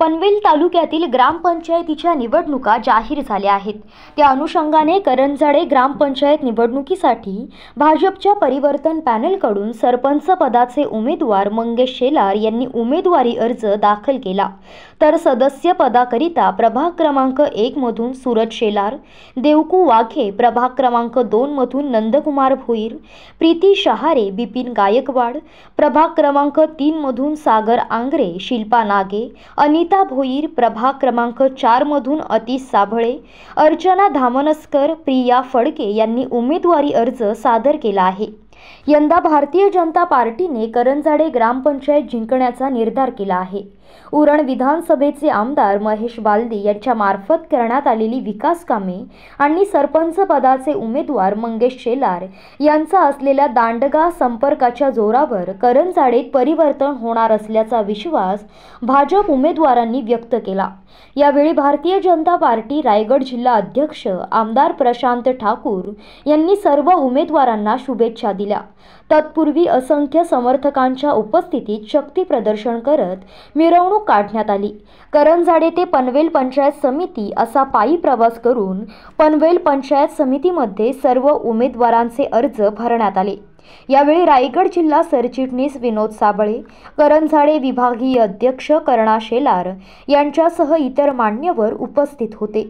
पनवेल तालुक्यातील ग्रामपंचायतीच्या निवडणुका जाहीर झाल्या आहेत। त्या अनुषंगाने करंजाडे ग्रामपंचायत निवडणुकीसाठी भाजपच्या परिवर्तन पॅनलकडून सरपंच पदाचे उमेदवार मंगेश शेलार यांनी उमेदवारी अर्ज दाखल केला। तर सदस्य पदाकरिता प्रभाग क्रमांक 1 मधून सूरज शेलार, देवकू वाघे, प्रभाग क्रमांक 2 मधून नंदकुमार भोईर, प्रीती शहारे, बिपिन गायकवाड, प्रभाग क्रमांक 3 मधून सागर आंग्रे, शिल्पा नागे, अनिता भोईर, प्रभाग क्रमांक 4 मधून अतिश साबळे, अर्चना धामनस्कर, प्रिया फडके यांनी उमेदवारी अर्ज सादर केला आहे। यंदा भारतीय जनता पार्टीने करंजाडे ग्रामपंचायत जिंकण्याचा निर्धार केला आहे। उरण विधानसभेचे आमदार महेश बालदी यांच्या मार्फत करण्यात आलेली विकास कामे आणि सरपंच पदाचे उमेदवार मंगेश शेलार यांचा असलेल्या दांडगा संपर्काच्या जोरावर करंजाडेत परिवर्तन होणार असल्याचा विश्वास भाजप उमेदवारांनी व्यक्त केला। यावेळी भारतीय जनता पार्टी रायगड जिल्हा अध्यक्ष आमदार प्रशांत ठाकूर यांनी सर्व उमेदवारांना शुभेच्छा दिल्या। तत्पूर्वी असंख्य समर्थकांच्या उपस्थितीत शक्ती प्रदर्शन करत मिरवणूक काढण्यात आली। करंजाडे ते पनवेल पंचायत समिती असा पायी प्रवास करून पनवेल पंचायत समितीमध्ये सर्व उमेदवारांचे अर्ज भरण्यात आले। यावेळी रायगड जिल्हा सरचिटणीस विनोद साबळे, करंजाडे विभागीय अध्यक्ष कर्णा शेलार यांच्यासह इतर मान्यवर उपस्थित होते।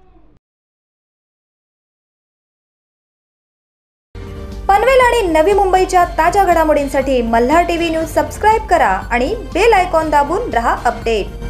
पनवेल आणि नवी मुंबईच्या ताज्या घडामोडींसाठी मल्हार टीव्ही न्यूज सबस्क्राइब करा आणि बेल आयकॉन दाबून रहा अपडेट।